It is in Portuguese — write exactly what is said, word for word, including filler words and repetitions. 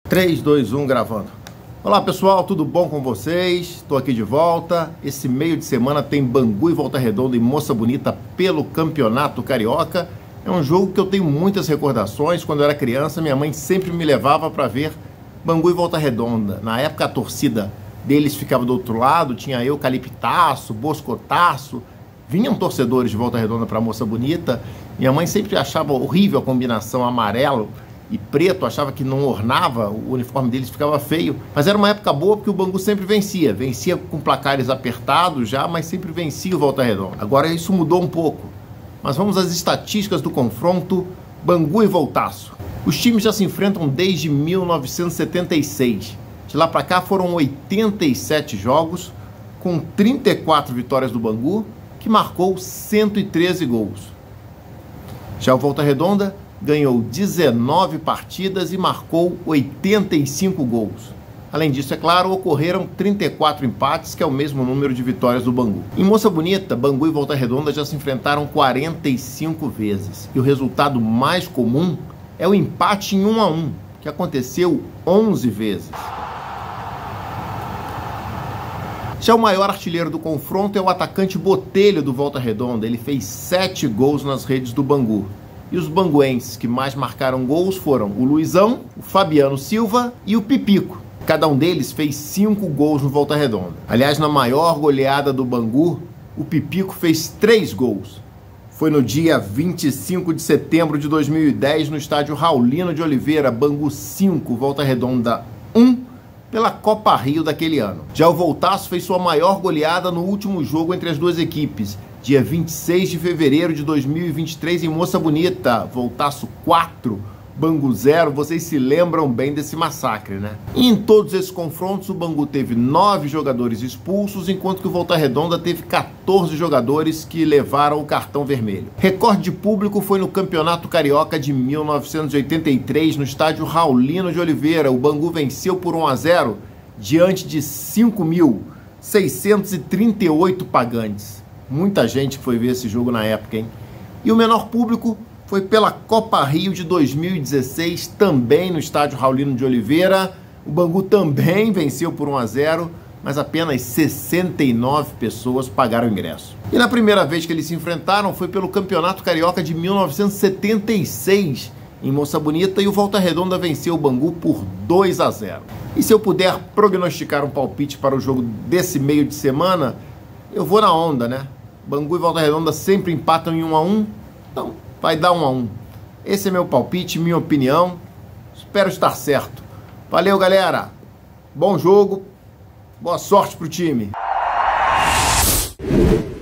três, dois, um, gravando. Olá pessoal, tudo bom com vocês? Estou aqui de volta. Esse meio de semana tem Bangu e Volta Redonda e Moça Bonita pelo Campeonato Carioca. É um jogo que eu tenho muitas recordações. Quando eu era criança, minha mãe sempre me levava para ver Bangu e Volta Redonda. Na época a torcida deles ficava do outro lado, tinha Eucaliptaço, Boscotaço. Vinham torcedores de Volta Redonda para Moça Bonita. Minha mãe sempre achava horrível a combinação amarelo e preto, achava que não ornava, o uniforme deles ficava feio, mas era uma época boa porque o Bangu sempre vencia, vencia com placares apertados já, mas sempre vencia o Volta Redonda. Agora isso mudou um pouco, mas vamos às estatísticas do confronto Bangu e Voltaço. Os times já se enfrentam desde mil novecentos e setenta e seis, de lá para cá foram oitenta e sete jogos, com trinta e quatro vitórias do Bangu, que marcou cento e treze gols. Já o Volta Redonda ganhou dezenove partidas e marcou oitenta e cinco gols. Além disso, é claro, ocorreram trinta e quatro empates, que é o mesmo número de vitórias do Bangu. Em Moça Bonita, Bangu e Volta Redonda já se enfrentaram quarenta e cinco vezes. E o resultado mais comum é o empate em um a um, que aconteceu onze vezes. Já o maior artilheiro do confronto é o atacante Botelho do Volta Redonda. Ele fez sete gols nas redes do Bangu. E os banguenses que mais marcaram gols foram o Luizão, o Fabiano Silva e o Pipico. Cada um deles fez cinco gols no Volta Redonda. Aliás, na maior goleada do Bangu, o Pipico fez três gols. Foi no dia vinte e cinco de setembro de dois mil e dez, no estádio Raulino de Oliveira, Bangu cinco, Volta Redonda um, pela Copa Rio daquele ano. Já o Voltaço fez sua maior goleada no último jogo entre as duas equipes, dia vinte e seis de fevereiro de dois mil e vinte e três, em Moça Bonita. Voltaço quatro, Bangu zero. Vocês se lembram bem desse massacre, né? E em todos esses confrontos, o Bangu teve nove jogadores expulsos, enquanto que o Volta Redonda teve quatorze jogadores que levaram o cartão vermelho. Recorde de público foi no Campeonato Carioca de mil novecentos e oitenta e três, no estádio Raulino de Oliveira. O Bangu venceu por um a zero diante de cinco mil seiscentos e trinta e oito pagantes. Muita gente foi ver esse jogo na época, hein? E o menor público foi pela Copa Rio de dois mil e dezesseis, também no estádio Raulino de Oliveira. O Bangu também venceu por um a zero, mas apenas sessenta e nove pessoas pagaram ingresso. E na primeira vez que eles se enfrentaram foi pelo Campeonato Carioca de mil novecentos e setenta e seis, em Moça Bonita, e o Volta Redonda venceu o Bangu por dois a zero. E se eu puder prognosticar um palpite para o jogo desse meio de semana, eu vou na onda, né? Bangu e Volta Redonda sempre empatam em um a um, então vai dar um a um. Esse é meu palpite, minha opinião. Espero estar certo. Valeu, galera. Bom jogo. Boa sorte pro time.